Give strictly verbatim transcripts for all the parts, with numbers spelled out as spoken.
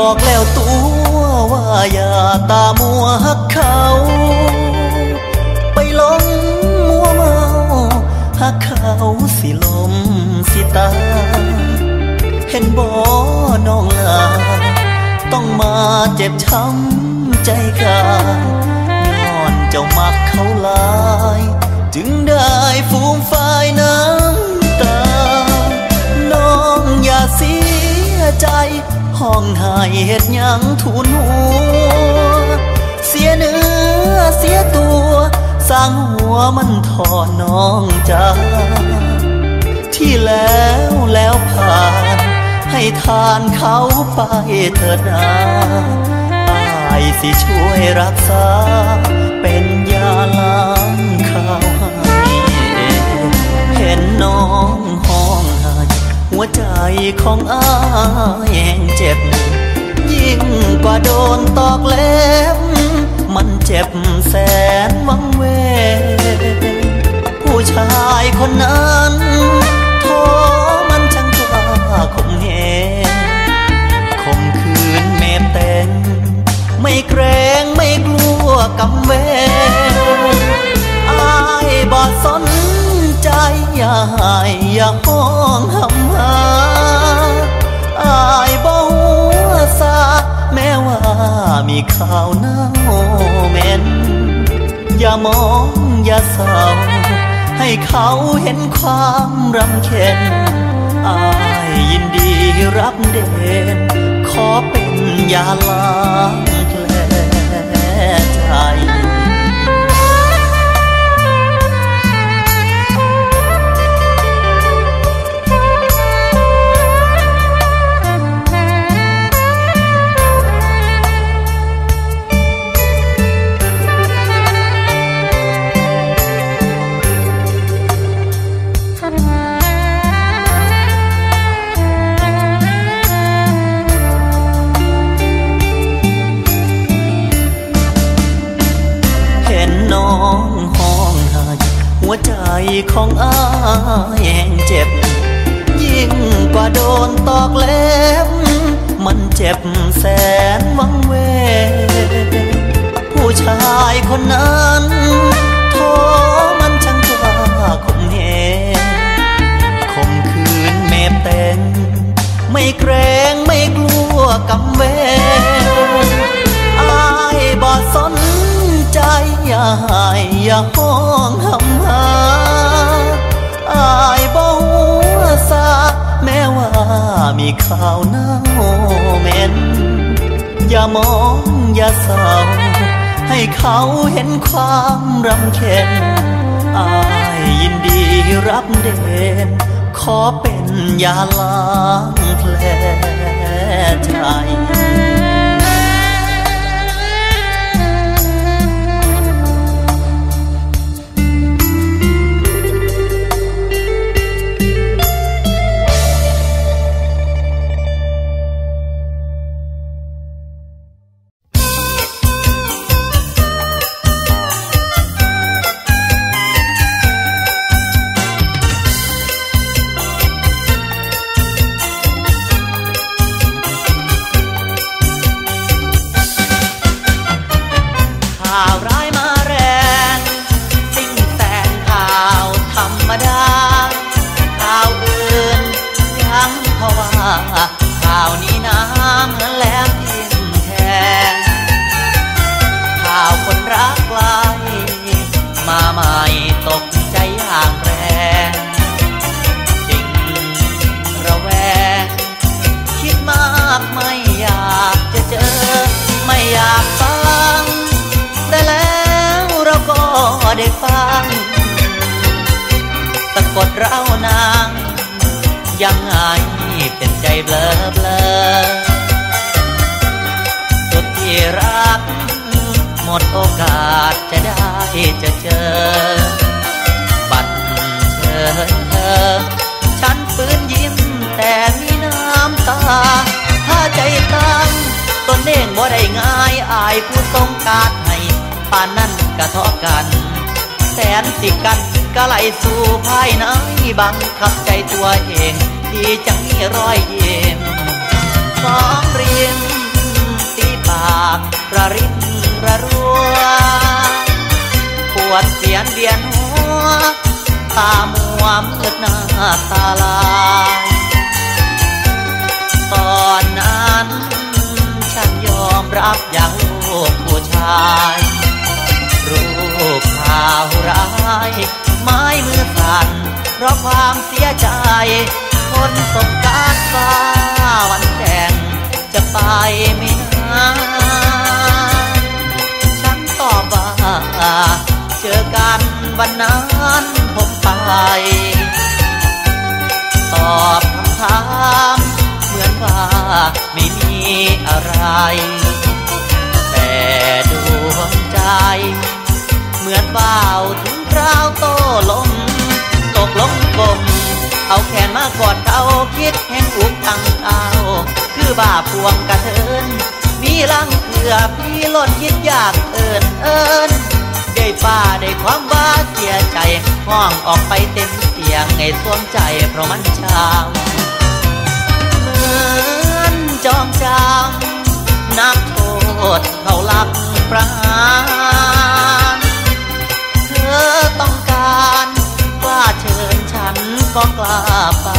บอกแล้วตัวว่าอย่าตามัวฮักเขาไปหลงมัวเมาฮักเขาสิลมสิตาเห็นบ่น้องลาต้องมาเจ็บช้ำใจกายย้อนเจ้ามักเขาหลายจึงได้ฟูมฝ่ายน้ำตาน้องอย่าเสียใจห้องไห้เฮ็ดหยังทูนหัวเสียเนื้อเสียตัวสร้างหัวมันทอน้องจ้าที่แล้วแล้วผ่านให้ทานเขาไปเถิดนาอายสิช่วยรักษาเป็นยาล้างข้าวให้เห็นน้องห้องไห้หัวใจของอายแห้งเจ็บยิ่งกว่าโดนตอกเล็บมันเจ็บแสนวังเวผู้ชายคนนั้นโทมันช่างกล้าข่มเหงข่มขืนเมมเต็งไม่เกรงไม่กลัวกำเวอายบ่สนใจอย่าให้อย่าห้องหำหาอายบ่หัวซาแม้ว่ามีข่าวเน่าเหม็นอย่ามองอย่าเศร้าให้เขาเห็นความรำเค็ญอายยินดีรับเด่นขอเป็นยาล้างแผลใจหัวใจของอายแห้งเจ็บยิ่งกว่าโดนตอกเล็บมันเจ็บแสนวังเวผู้ชายคนนั้นโทมันช่างกล้าข่มเหงข่มขืนเมมเต็งไม่เกรงไม่กลัวกำเวอายบ่สนใจอย่าให้อย่าห้องหำหาอายบ่หัวซาแม้ว่ามีข่าวเน่าเหม็นอย่ามองอย่าเศร้าให้เขาเห็นความรำเค็ญอายยินดีรับเด่นขอเป็นยาล้างแผลใจข่าวนี้น้ำเหมือนแหลมทิ่มแทงข่าวคนรักไกลมาใหม่ตกใจอย่างแรงจริงระแวงคิดมากไม่อยากจะเจอไม่อยากฟังแต่แล้วเราก็ได้ฟังสะกดเรานางยังไงเป็นใจเบลอเบลอสุดที่รักหมดโอกาสจะได้จะเจอบัดเชิญเธอฉันฝืนยิ้มแต่มีน้ำตาถ้าใจตั้งตนเองบ่ได้ง่ายอายผู้ต้องการให้ป่านนั้นกระทบกันแสนสิกันก็ไหลสู่ภายในบังคับใจตัวเองที่จะมีรอยยิ้มสองริมากระรินระรัวปวดเสียนเบียนหัวตามัวมืดหน้าตาลายตอนนั้นฉันยอมรับอย่างลูกผู้ชายรูปข่าวร้ายไม้มือสั่นเพราะความเสียใจคนสงกรานต์ฟ้าวันแข่งจะไปไม่นานฉันตอบว่าเจอกันวันนั้นผมไปตอบคำถามเหมือนว่าไม่มีอะไรแต่ดวงใจเหมือนว่าวถึงคราวโตลมตกลงกลมเอาแขนมากอดเขาคิดแห่งอุกตั้งเอาคือบ้าพวงกระเทินมีลังเกลือพี่ล้นยิดอยากเอิญเอิญได้ป้าได้ความว่าเสียใจห้องออกไปเต็มเสียงไงสวงใจเพราะมันช้ำเหมือนจองจำนักโทษเขาลักประหารเธอต้องการกล้าเชิญฉันก็กล้าไป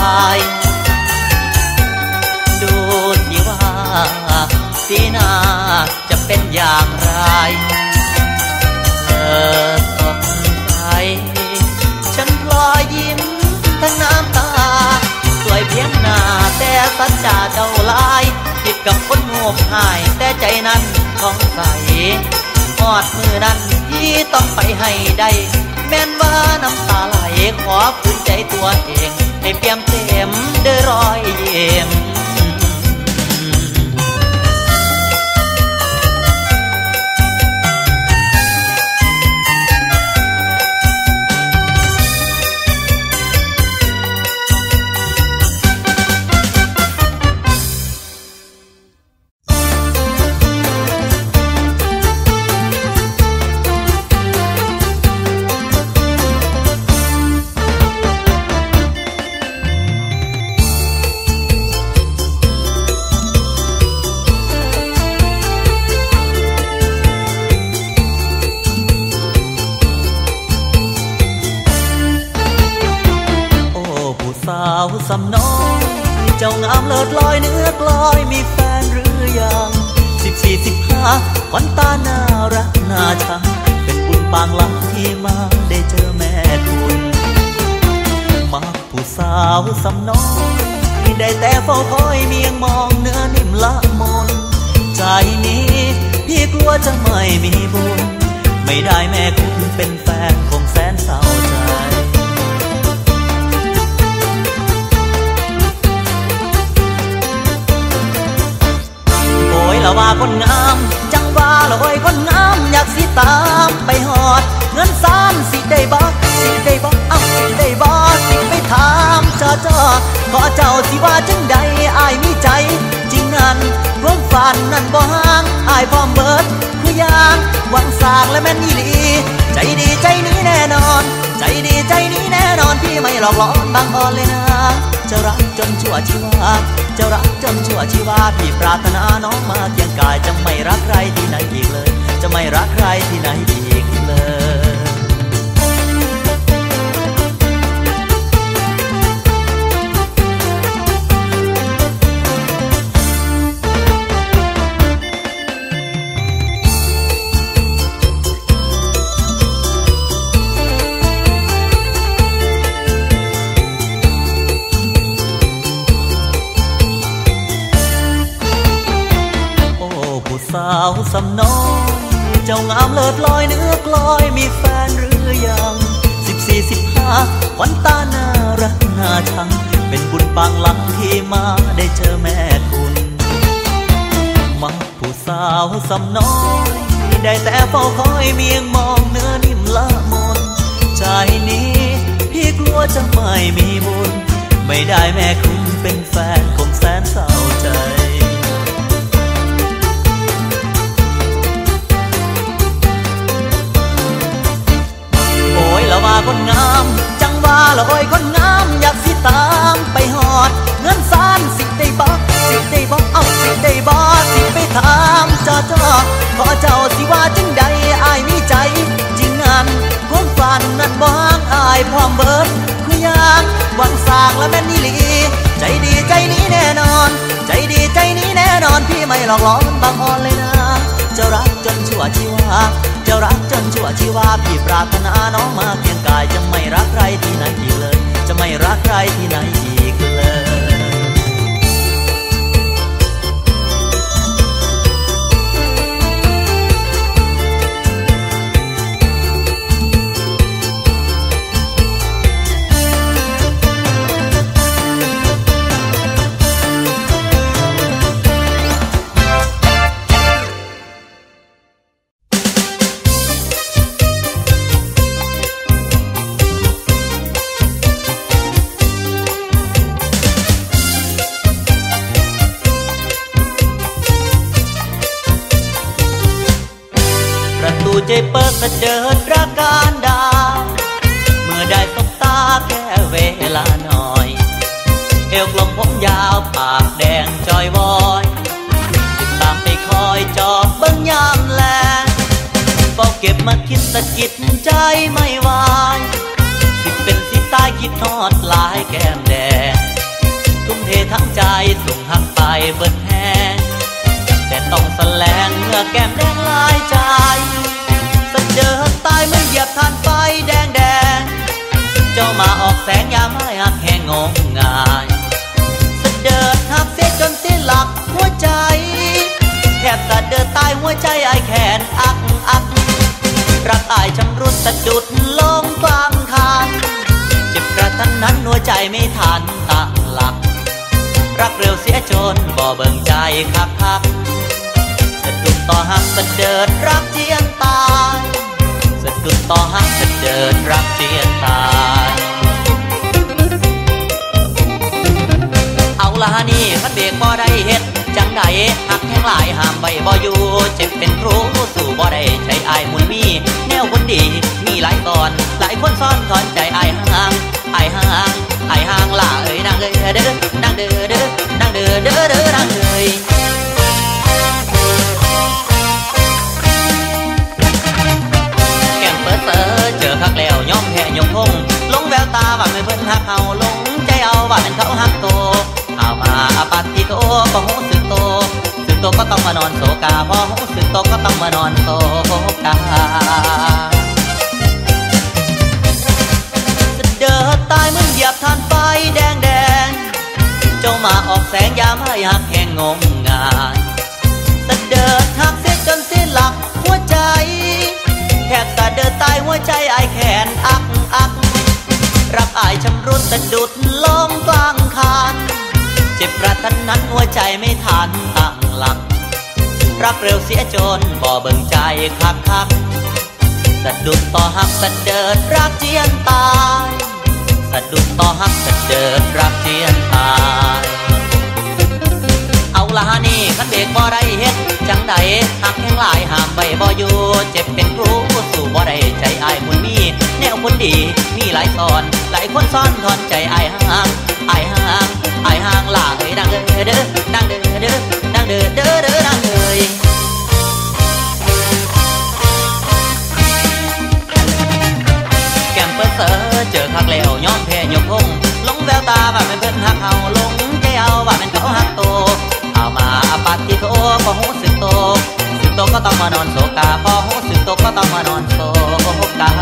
ดูสิว่าสีหน้าจะเป็นอย่างไรเธอตกใจฉันพลอยยิ้มทั้งน้ำตาสวยเพียงหน้าแต่สัจจะเจ้าลายติดกับคนโง่หายแต่ใจนั้นของใสหอดมือนั้นที่ต้องไปให้ได้แม้นว่าน้ำตาไหลขอฝืนใจตัวเองให้เปี่ยมเต็มด้วยรอยยิ้มสำน้อยเจ้างามเลิศลอยเนื้อกลอยมีแฟนหรือยังสิบสี่สิบห้าวันตาน่ารักน่าชังเป็นบุญปางหลังที่มาได้เจอแม่ทุนมักผู้สาวสำน้อยได้แต่เฝ้าคอยเมียงมองเนื้อนิ่มละมนใจนี้พี่กลัวจะไม่มีบุญไม่ได้แม่คุณเป็นแฟนคงแสนเศร้าใจละว่าคนงามจังว่าละโอยคนงามอยากสิตามไปหอดเงินสามสิได้บ่สิได้บ่เอ้าสิได้บ่สิไปถามเจ้าจ้อขอเจ้าสิว่าจังใดอ้ายมีใจจริงนั้นความฝันนั้นบ่ห่างอ้ายพร้อมเบิดคืออย่างหวังสร้างและแม่นอีหลีใจดีใจนี้แน่นอนใจดีใจนี้แน่นอนพี่ไม่หลอกหลอนบางอ่อนเลยนะจะรักจนชั่วชีวาจะรักจนชั่วชีวาพี่ปรารถนาน้องมาเคียงกายจะไม่รักใครที่ไหนอีกเลยจะไม่รักใครที่ไหนอีกเลยสาวสำน้อยเจ้างามเลิศลอยเนื้อกลอยมีแฟนหรือยังสิบสี่สิบห้าวันตาน่ารักน่าชังเป็นบุญปางหลังที่มาได้เจอแม่คุณมักผู้สาวสำน้อยได้แต่เฝ้าคอยเมียงมองเนื้อนิ่มละมนใจนี้พี่กลัวจะไม่มีบุญไม่ได้แม่คุณเป็นแฟนคงแสนเศร้าใจละว่าคนงามจังว่าละโอยคนงามอยากสิตามไปหอดเงินสามสิได้บ่สิได้บ่เอ้าสิได้บ่สิไปถามเจ้าจ้อขอเจ้าสิว่าจังใดอายมีใจจริงงานความฝันนั้นบ่ห่างอายพร้อมเบิดคุยางหวังสร้างและแม่นอีหลีใจดีใจนี้แน่นอนใจดีใจนี้แน่นอนพี่ไม่หลอกหลอนบางอ่อนเลยนะเจ้ารักจนชั่วชีวาเจ้ารักจนชั่วชีวาพี่ปรารถนาน้องมาเพียงกายจะไม่รักใครที่ไหนอีกเลยจะไม่รักใครที่ไหนอีกเลยใจเปิดเสด็จรักการดาเมื่อได้สบตาแค่เวลาหน่อยเอวกลมผมยาวปากแดงจอยวอยติดตามไปคอยจอบเบิ้งยามแลเฝ้าเก็บมาคิดสะกิดใจไม่ไหวสิเป็นสิตายคิดทอดลายแก้มแดงทุ่มเททั้งใจส่งหักไปเบิ้งแห้งแต่ต้องแสลงเมื่อแก้มแดงลายใจเสด็จตายไม่เหยียบทานไฟแดงแดงเจ้ามาออกแสงยามไม่หักแห้งงงงายเสด็จหักเสียจนสิ้นหลักหัวใจแทบสะเดิดตายหัวใจไอแขนอักอักรักอายชำรุดสะดุดลงกลางทางเจ็บกระทันนั้นหัวใจไม่ทันตั้งหลักรักเร็วเสียจนบ่เบิ่งใจคักคักสะดุดต่อหักสะเดิดรักเจียนตายสะดุดต่อหักสะเดิดรักเจียนตายเอาละนี่คันเบรกบ่ได้เฮ็ดจังใดหักแห้งหลายห้ามไว้บ่อยู่เจ็บเป็นครูสู่บ่ได้ใช้อายมุนมีแนวคนดีมีหลายตอนหลายคนซ้อนถอนใจอายห่างอายห่างอายห่างล่ะเอ้ยนางเอ้ยเด้อนางเด้อเด้อนางเด้อเด้อเด้อนางเอ้ยเจอคักแล้วย่อมแพ้ยกพงลงแววตาว่าไม่เพิ่นหักเขาลงใจเอาว่าเป็นเขาหักโตเอามาอปัตติโตก็หูสึกโตสึกโตก็ต้องมานอนโศกาพอหูสึกโตก็ต้องมานอนโศกาเสด็จตายมึงเหยียบทานไฟแดงแดงเจ้ามาออกแสงยามให้หักแห้งงงงายเสด็จหักเสียจนสิ้นหลักหัวใจแทบสะเดิดตายหัวใจไอแขนอักอักรักอายชำรุดสะดุดลงกลางคานเจ็บกระทันนั้นหัวใจไม่ทันตั้งหลักรักเร็วเสียจนบ่เบิ่งใจคักคักสะดุดต่อหักสะเดิดรักเจียนตายสะดุดต่อหักสะเดิดรักเจียนตายเอาละนี่คันเบรกบ่ได้เฮ็ดจังใดหักแห้งหลายห้ามไว้บ่อยู่เจ็บเป็นครูสู่บ่ได้ใจอายมุนมีแนวคนดีมีหลายตอนหลายคนซ้อนถอนใจอายห่างอายห่างอายห่างล่ะเอ้ยนางเด้อเด้อนางเด้อเด้อนางเด้อเด้อเด้อนางเอ้ยแก้มเปิ้ลเสอเจอคักแล้วย้อมแพ้ยกพงลงแววตาว่าเป็นเพิ่นหักเฮาลงใจเอาว่าเป็นเขาหักโตเอามาอปัตติโตก็หูสึกโตสึกโตก็ต้องมานอนโศกาพอหูสึกโตก็ต้องมานอนโศกา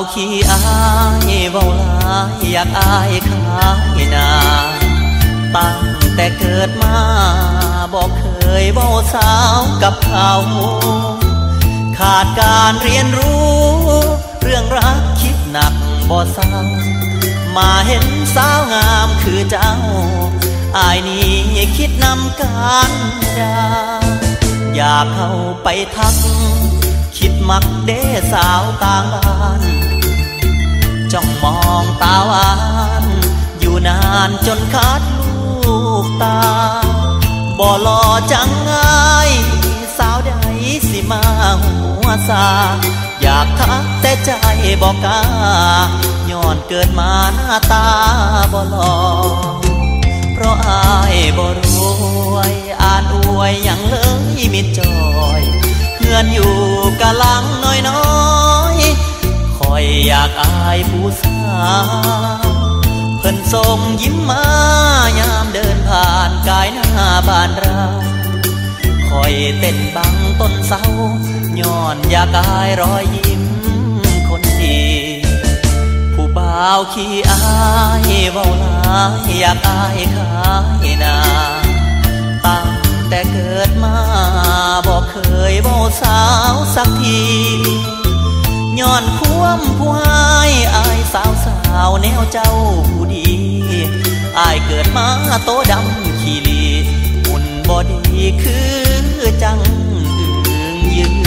ขี้อายเว้าหลายอยากอายขายหน้าตั้งแต่เกิดมาบอกเคยเว้าสาวกับเขาขาดการเรียนรู้เรื่องรักคิดหนักบ่เศร้ามาเห็นสาวงามคือเจ้าอายนี่คิดนำการดาอยากเข้าไปทักคิดมักเด้สาวต่างบ้านจ้องมองตาหวานอยู่นานจนขาดลูกตาบ่หล่อจังไงสาวใดสิมาหัวซาอยากทักแต่ใจบอกกล้าย้อนเกิดมาหน้าตาบ่หล่อเพราะอายบ่รวยอ่านอวยอย่างเลยมิดจอยเพื่อนอยู่กะลังน้อยน้อยคอยอยากอายผู้สาวเพิ่นส่งยิ้มมายามเดินผ่านกายหน้าบ้านเราคอยเต้นบังต้นเสาย้อนอยากอายรอยยิ้มคนดีผู้บ่าวขี้อายเว้าหลายอยากอายขายหน้าตั้งแต่เกิดมาบอกเคยเว้าสาวสักทีย้อนความผู้หายอายสาวสาวแนวเจ้าผู้ดีอายเกิดมาโตดำขี้ลีหุ่นบ่ดีคือจังอึงยืน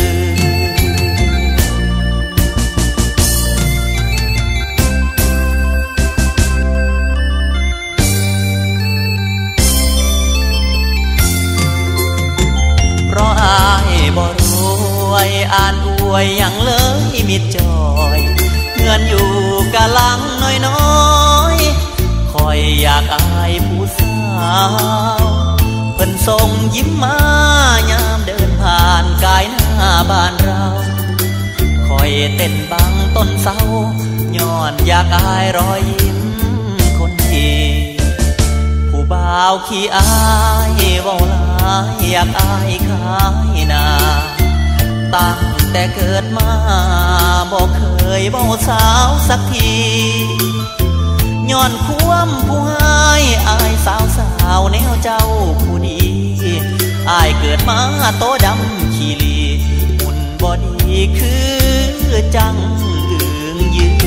เพราะอายบ่รวยอ่านอวยอย่างเลยมิดจอยเงินอยู่กะลังน้อยน้อยคอยอยากอายผู้สาวเพิ่นส่งยิ้มมายามเดินผ่านกายหน้าบ้านเราคอยเต้นบังต้นเสาย้อนอยากอายรอยยิ้มคนดีผู้บ่าวขี้อายเว้าหลายอยากอายขายหน้าตั้งแต่เกิดมาบอกเคยเว้าสาวสักทีย้อนความผู้หายอายสาวสาวแนวเจ้าผู้ดีอายเกิดมาโตดำขี้ลีหุ่นบ่ดีคือจังอึงยืน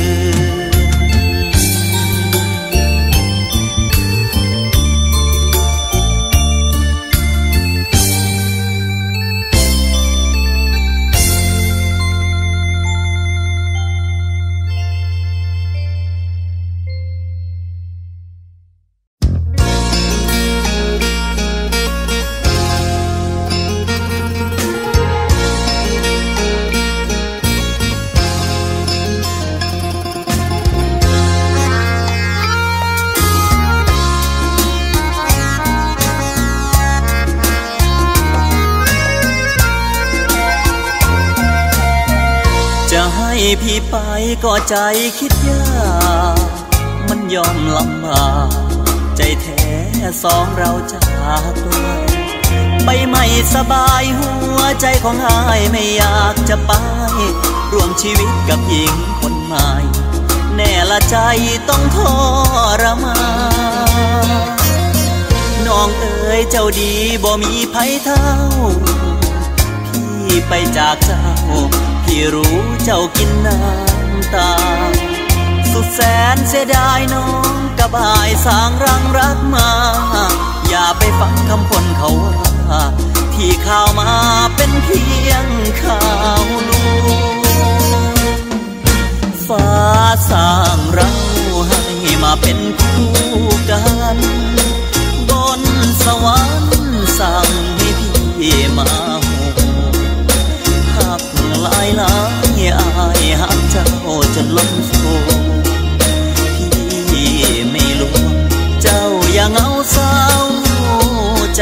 พี่ไปก็ใจคิดยากมันยอมลำบากใจแท้สองเราจากตัวไปไม่สบายหัวใจของอายไม่อยากจะไปร่วมชีวิตกับหญิงคนใหม่แน่ละใจต้องทรมานน้องเอ๋ยเจ้าดีบ่มีไผเท่าพี่ไปจากเจ้าพี่รู้เจ้ากินน้ำตาสุดแสนเสียดายน้องกับอายสร้างรังรักมาอย่าไปฟังคำคนเขาว่าที่ข่าวมาเป็นเพียงข่าวลวงฟ้าสร้างเราให้มาเป็นคู่กันบนสวรรค์สั่งให้พี่มาหลายหลายอายหักเจ้าจนล้มโศกพี่ไม่ลวงเจ้าอย่าเหงาเศร้าใจ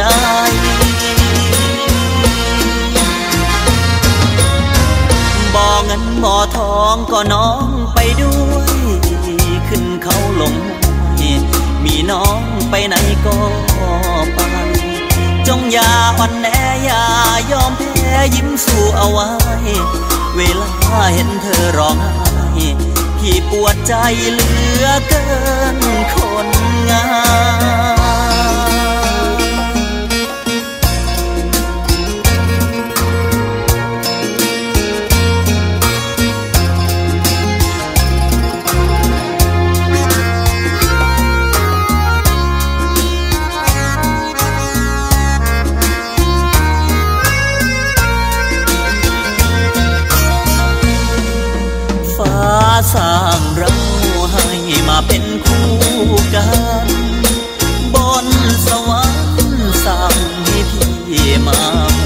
บ่เงินบ่ทองก็น้องไปด้วยขึ้นเขาลงมีน้องไปไหนก็ไปจงอย่าอ่อนแออย่ายอมแพ้ยิ้มสู้เอาไว้เวลาเห็นเธอร้องไห้ที่ปวดใจเหลือเกินคนงามฟ้าสร้างเราให้มาเป็นคู่กันบนสวรรค์สั่งให้พี่มา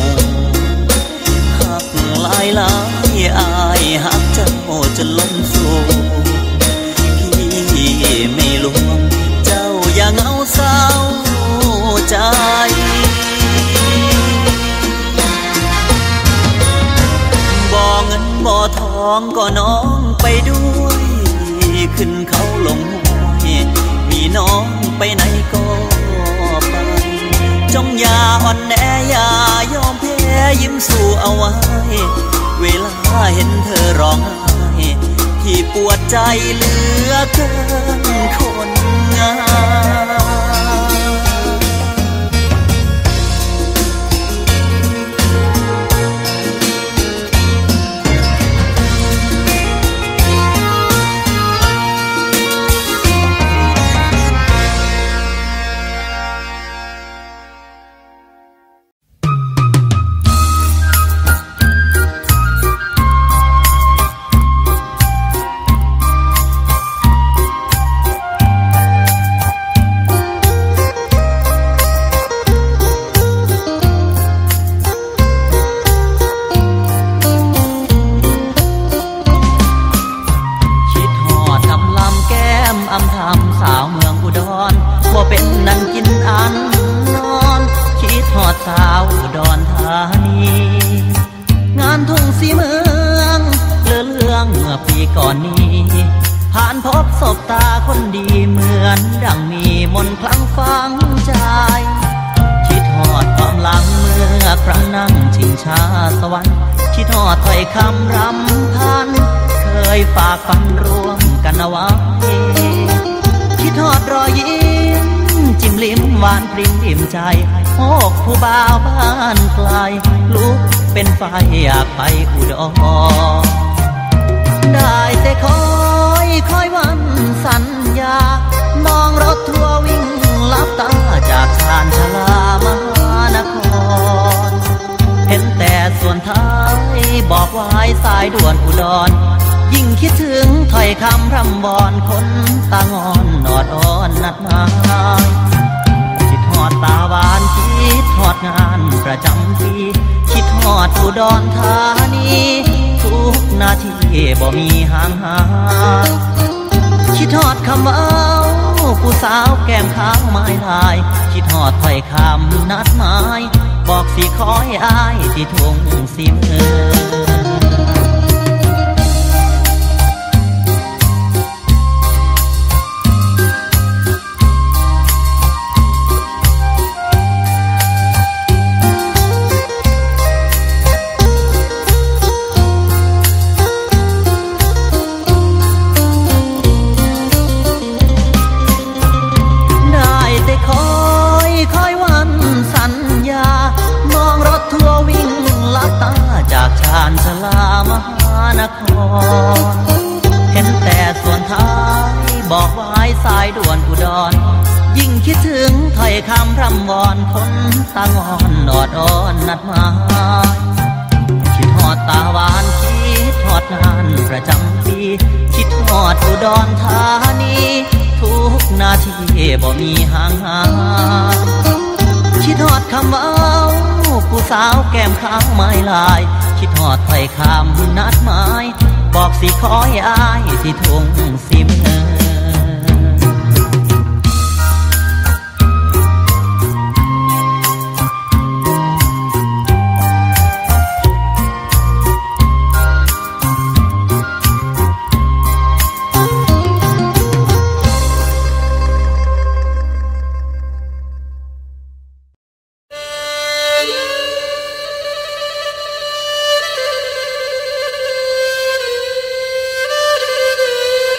หักหลายหลายอายหักเจ้าจนล้นสู่พี่ไม่ลวงเจ้าอย่าเหงาเศร้าใจบ่เงินบ่ทองก็น้องไปด้วยขึ้นเขาลงห้วยมีน้องไปไหนก็ไปจงอย่าอ่อนแออย่ายอมแพ้ยิ้มสู้เอาไว้เวลาเห็นเธอร้องไห้ที่ปวดใจเหลือเกินคนงามคิดฮอดถ้อยคำรำพันเคยฝากฝันร่วมกันเอาไว้คิดฮอดรอยยิ้มจิ้มลิ้มหวานพริ้มริมใจโอ้ผู้บ่าวบ้านไกลลุกเป็นไฟอยากไปอุดรได้แต่คอยคอยวันสัญญามองรถทัวร์วิ่งลับตาจากชานชลามหานครเห็นแต่ส่วนท้ายบอกว่าให้สายด่วนอุดรยิ่งคิดถึงถ้อยคำรำบอนคนตางอนนอดอ่อนนัดหมายคิดฮอดตาหวานคิดฮอดงานประจำปีคิดฮอดอุดรธานีทุกนาทีบ่มีห่างหายคิดฮอดคำว่าผู้สาวแก้มขาวไม้ลายคิดฮอดถ้อยคำนัดหมายบอกสิขอให้อายที่ทุ่งสิเมืองชานชลามหานครเห็นแต่ส่วนท้ายบอกว่าให้สายด่วนอุดรยิ่งคิดถึงถ้อยคำรำวอนคนตางอนนอดอ่อนนัดหมายคิดฮอดตาหวานคิดฮอดงานประจำปีคิดฮอดอุดรธานีทุกนาทีบ่มีห่างหายคิดฮอดคำว่าผู้สาวแก้มขาวไม้ลายคิดฮอดถ้อยคำนัดหมายบอกสิขอให้อายที่ทุ่งสิเมืองเ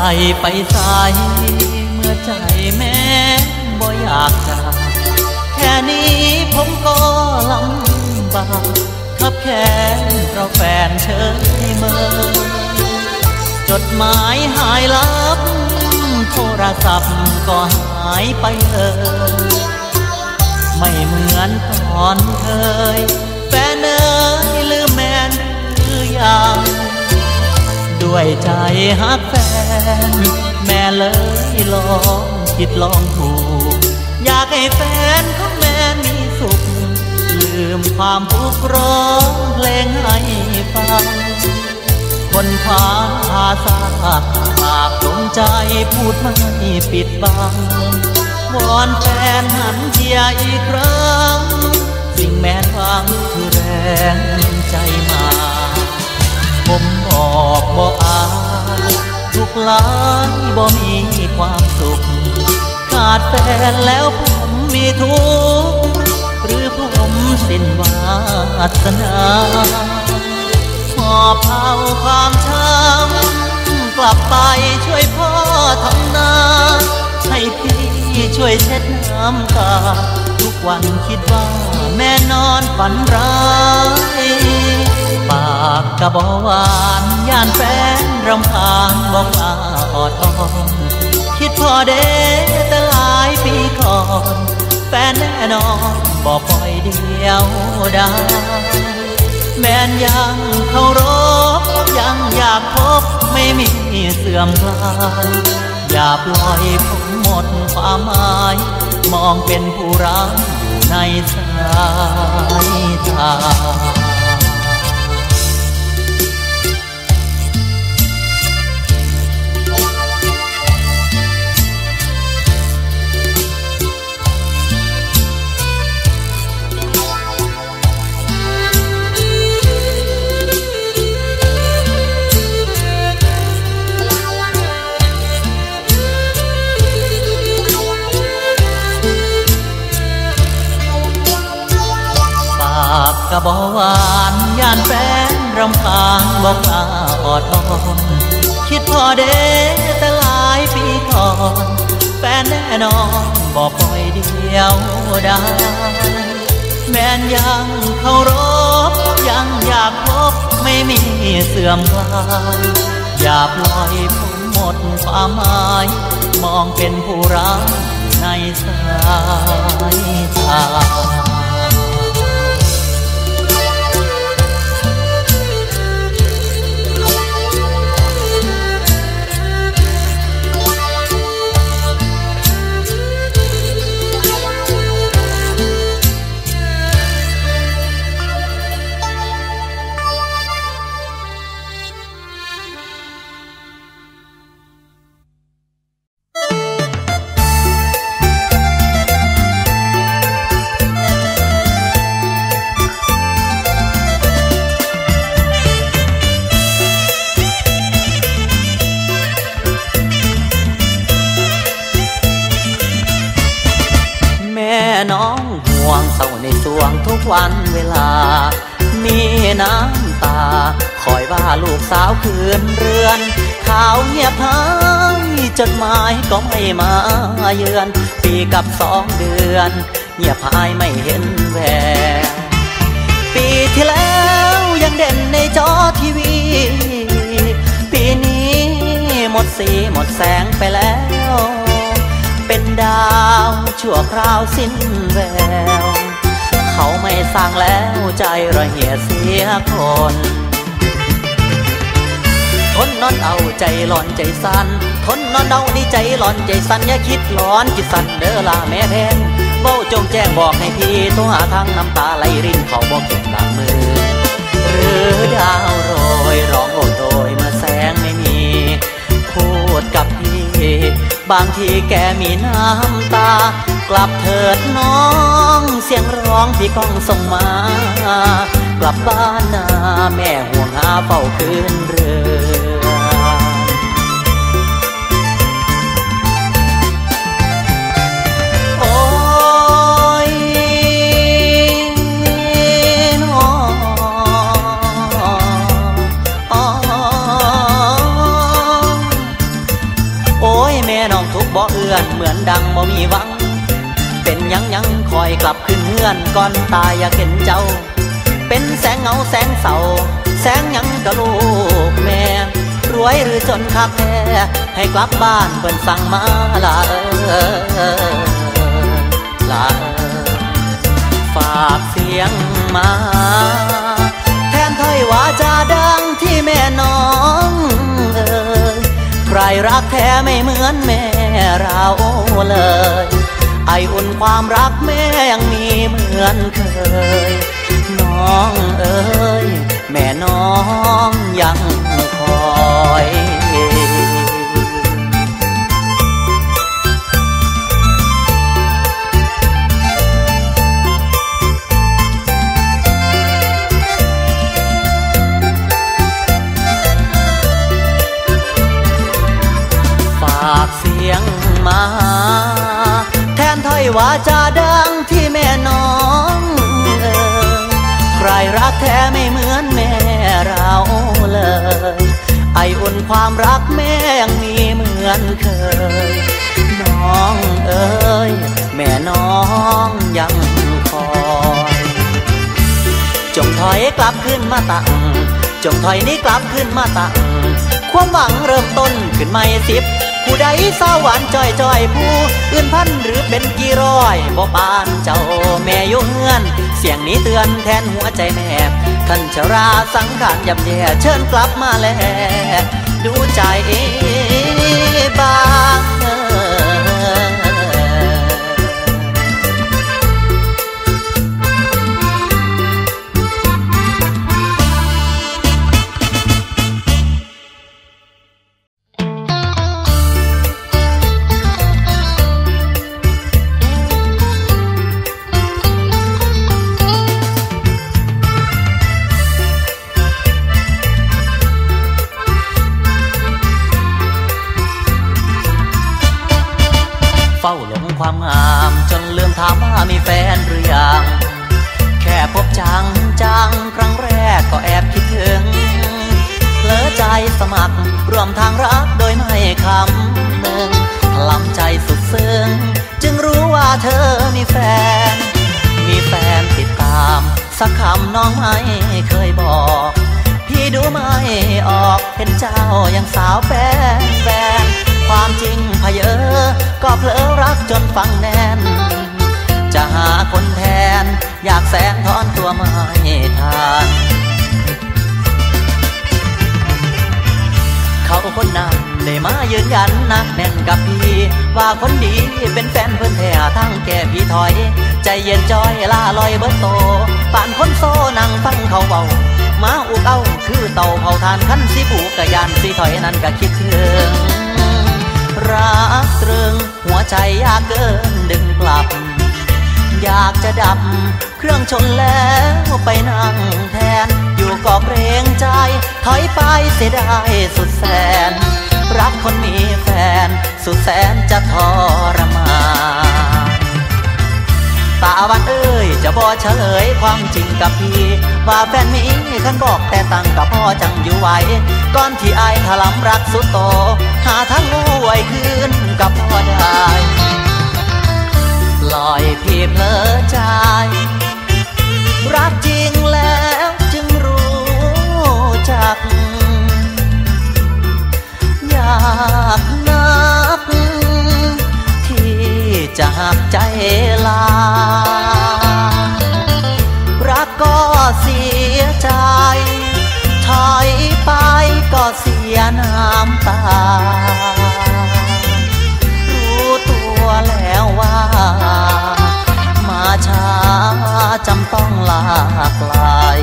ไปใส่เมื่อใจแม่บ่อยากจากแค่นี้ผมก็ลำบากขับแค้นเพราะแฟนเฉยเมื่อจดหมายหายลับโทรศัพท์ก็หายไปเลยไม่เหมือนตอนเคยแฟนเอ๋ยลืมแม่นหรือยังด้วยใจฮักแฟนแม่เลยลองผิดลองถูกอยากให้แฟนของแม่มีสุขลืมความทุกข์ร้องเพลงให้ฟังคนขวางภาษาปากตรงใจพูดไม่ปิดบังวอนแฟนหันเทียอีกครั้งสิ่งแม้นหวังคือแรงใจมาผมบอกบ่อายทุกหลายบ่มีความสุขขาดแฟนแล้วผมมีทุกข์หรือผมสิ้นวาสนาหอบเอาความช้ำกลับไปช่วยพ่อทำนาให้พี่ช่วยเช็ดน้ำตาทุกวันคิดว่าแม่นอนฝันร้ายปากกะบอกหวานย่านแฟนรำคาญบอกลาออดอ้อนคิดพอเด้แต่หลายปีก่อนแฟนแน่นอนบอกปล่อยเดียวได้แม่นยังเคารพยังอยากพบไม่มีเสื่อมคลายอย่าปล่อยผมหมดความหมายมองเป็นผู้ร้ายอยู่ในสายตากะบอกหวานย่านแฟนรำคาญบอกลาออดอ้อนคิดพอเด้แต่หลายปีก่อนแฟนแน่นอนบอกปล่อยเดียวได้แม่นยังเคารพยังอยากพบไม่มีเสื่อมคลายอย่าปล่อยผมหมดความหมายมองเป็นผู้ร้ายในสายตาน้องห่วงเศร้าในสวงทุกวันเวลามีน้ำตาคอยว่าลูกสาวคืนเรือนข่าวเงียบหายจดหมายก็ไม่มาเยือนปีกับสองเดือนเงียบหายไม่เห็นแววปีที่แล้วยังเด่นในจอทีวีปีนี้หมดสีหมดแสงไปแล้วเป็นดาวชั่วคราวสิ้นแววเขาไม่สร้างแล้วใจระเหี่ยเสียคนทนนอนเอาใจหลอนใจสั่นทนนอนเอานี่ใจหลอนใจสั่นอย่าคิดหลอนคิดสั่นเด้อล่ะแม่แพงเบ้าจงแจ้งบอกให้พี่ตัวหาทางน้ำตาไหลรินเขาบอกจบกลางมือหรือดาวโรยร้องโอดโอยเมื่อแสงไม่มีพูดกับพี่บางทีแกมีน้ำตากลับเถิดน้องเสียงร้องที่ก้องส่งมากลับบ้านนาแม่ห่วงหาเฝ้าคืนเรือโอ้ยน้องอนดังบ่มีหวังเป็นยังยังคอยกลับขึ้นเฮือนก่อนตายอยากเห็นเจ้าเป็นแสงเงาแสงเสาแสงยังกะลูกแม่รวยหรือจนคักแท้ให้กลับบ้านเพิ่นสั่งมาลาเออลาฝากเสียงมาแทนถ้อยวาจาดังที่แม่น้องเอ่ยใครรักแท้ไม่เหมือนแม่เราเลยไออุ่นความรักแม่ยังมีเหมือนเคยน้องเอ๋ยแม่น้องยังคอยฝากเสียงมาแทนถ้อยวาจาดังที่แม่น้องเอ่ยใครรักแท้ไม่เหมือนแม่เราเลยไออุ่นความรักแม่ยังมีเหมือนเคยน้องเอ๋ยแม่น้องยังคอยจงถอยกลับขึ้นมาตั้งจงถอยนี้กลับขึ้นมาตั้งความหวังเริ่มต้นขึ้นใหม่สิบผู้ใดสาวหวานจ้อยจ้อยผู้อื่นพันหรือเป็นกี่ร้อยบ่ปานเจ้าแม่อยู่เฮือนเสียงนี้เตือนแทนหัวใจแนบท่านชราสังขารย่ำแย่เชิญกลับมาแลดูใจบ้างเฝ้าหลงความงามจนลืมถามว่ามีแฟนหรือยังแค่พบจังจังครั้งแรกก็แอบคิดถึงเผลอใจสมัครร่วมทางรักโดยไม่คำนึงพลังใจสุดซึ้งจึงรู้ว่าเธอมีแฟนมีแฟนติดตามสักคำน้องไม่เคยบอกพี่ดูไม่ออกเห็นเจ้ายังสาวแป้นแฟนความจริงพะเยอก็เผลอรักจนฟังแน่นจะหาคนแทนอยากแสนถอนตัวไม่ทันเขาคนนั้นได้มายืนยันนักแน่นกับพี่ว่าคนดีเป็นแฟนเพิ่นแท้ทั้งแก่พี่ถอยใจเย็นจอยลาลอยเบิดโตป่านคนโซนั่งฟังเขาเบามาอุกเอาคือเต่าเผาทานคันสิผูกกะยานสิถอยนั้นก็คิดถึงรักตรึงหัวใจอยากเกินดึงกลับอยากจะดับเครื่องชนแล้วไปนั่งแทนอยู่ก็เกรงใจถอยไปเสียดายสุดแสนรักคนมีแฟนสุดแสนจะทรมานตาวันเอ้ยจะบอกเฉลยความจริงกับพี่ว่าแฟนมีคันบอกแต่ตั้งกับพ่อจังอยู่ไหวก่อนที่อายถลำรักสุดโตหาทางงูไว้คืนกับพ่อได้ปล่อยพี่เพลอใจรักจริงแล้วจึงรู้จักอยากนักที่จะหักใจลารักก็เสียใจถอยไปก็เสียน้ำตารู้ตัวแล้วว่ามาช้าจำต้องลาไกล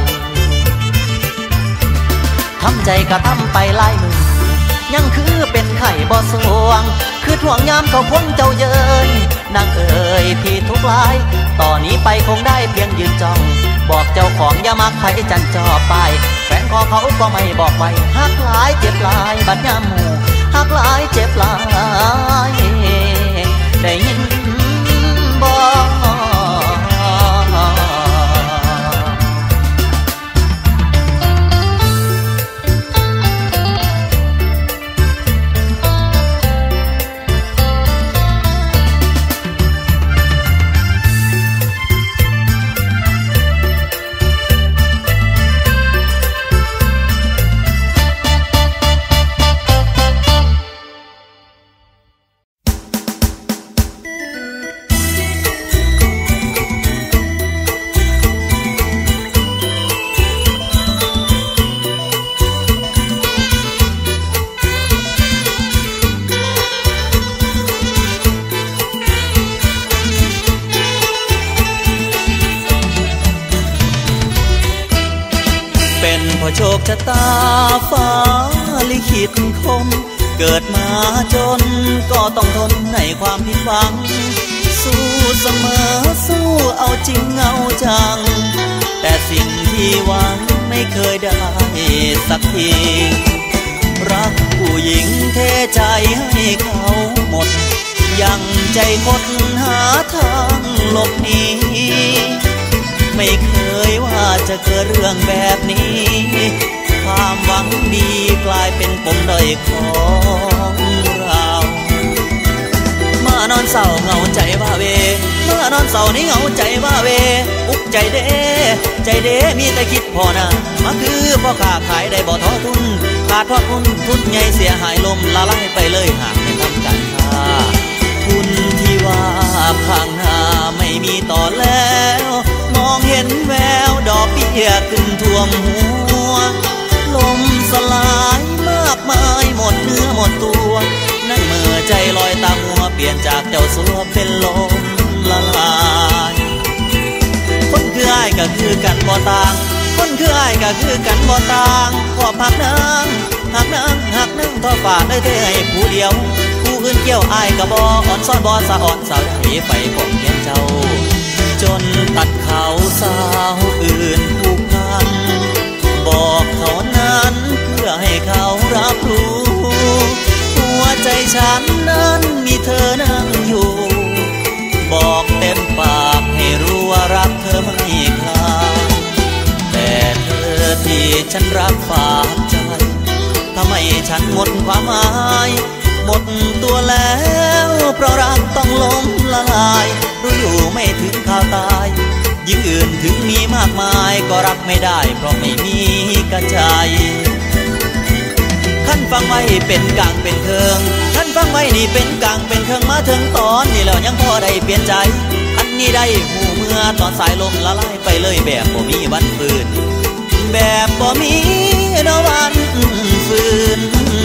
ทำใจก็ทำไปไล่หนึ่งยังคือเป็นไข่บ่สวงคือถ่วงยามเขาพวงเจ้าเย้ยนางเอ๋ยพี่ทุกลายต่อนนี้ไปคงได้เพียงยืนจ้องบอกเจ้าของอย่ามักไผจันจ่อไปแฟนคอเขาก็ไม่บอกไปหักหลายเจ็บหลายบัดยามหมู่หักหลายเจ็บหลายได้ยินบอกเป็นเพราะโชคชะตาฟ้าลิขิตคมเกิดมาจนก็ต้องทนในความผิดหวังสู้เสมอสู้เอาจริงเอาจังแต่สิ่งที่หวังไม่เคยได้สักทีรักผู้หญิงเทใจให้เขาหมดยังใจคดหาทางหลบหนีไม่เคยว่าจะเกิดเรื่องแบบนี้ความหวังดีกลายเป็นปมด้อยของเราเมื่อนอนเศร้าเหงาใจว่าเวเมื่อนอนเศร้านี้เหงาใจว่าเวอุกใจเด้ใจเด้มีแต่คิดพอนะมาคือพ่อค้าขายได้บ่ท้อทุนขาดทอดทุนทุนใหญ่เสียหายลมละลายไปเลยหากไม่ทำการค้าทุนที่ว่าข้างหน้าไม่มีต่อแล้วมองเห็นแววดอกเบี้ยขึ้นท่วมหัวลมสลายมากมายหมดเนื้อหมดตัวนั่งเมื่อใจลอยตามหัวเปลี่ยนจากเจ้าสัวเป็นลมละลายคนคืออ้ายก็คือกันบ่ต่างคนคืออ้ายก็คือกันบ่ต่างขอบหักนางหักนางหักนางทอดฝากได้เท่ให้ผู้เดียวผู้อื่นเกี่ยวอ้ายก็บ่อ่อนซ้อนบ่สะอ่อนสาวได้ไฟของเพียงเจ้าจนตัดเขาสาวอื่นผูกพันบอกเขานั้นเพื่อให้เขารับรู้หัวใจฉันนั้นมีเธอนั่งอยู่บอกเต็มปากให้รู้ว่ารักเธอไม่คลายแต่เธอที่ฉันรักฝากใจทำไมฉันหมดความหมายหมดตัวแล้วเพราะรักต้องล้มละลายรู้อยู่ไม่ถึงข่าวตายยิ่งอื่นถึงมีมากมายก็รักไม่ได้เพราะไม่มีกระใจขั้นฟังไว้เป็นกลางเป็นเทิงขั้นฟังไว้นี่เป็นกลางเป็นเทิงมาถึงตอนนี้แล้วยังพอได้เปลี่ยนใจอันนี้ได้หูเมื่อตอนสายลมละลายไปเลยแบบบ่มีวันฟื้นแบบบ่มีวันฟื้น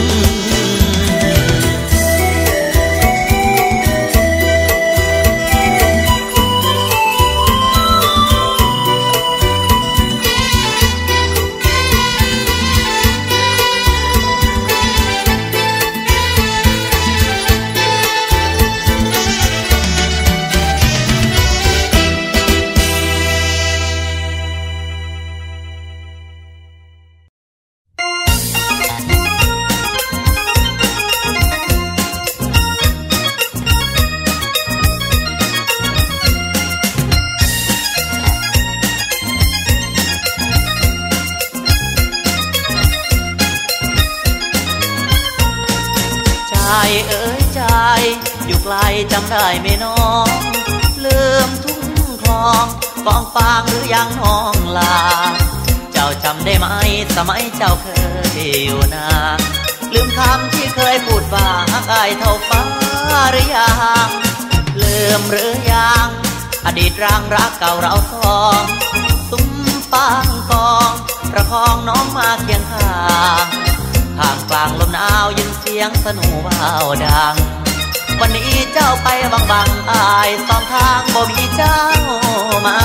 เอ้ยใจอยู่ไกลจำได้ไหมน้องลืมทุ่งคลองกองฟางหรือยังน้องลาเจ้าจำได้ไหมสมัยเจ้าเคยอยู่นาลืมคำที่เคยพูดว่าหักอายเท่าฟ้าหรือยังลืมหรือยังอดีตรังรักเก่าเราสองตุ้มฟางกองประคองน้องมาเคียงข้างท่ามกลางลมหนาวยินเสียงสนุว่าวดังวันนี้เจ้าไปบางบางอายสองทางบ่มีเจ้ามา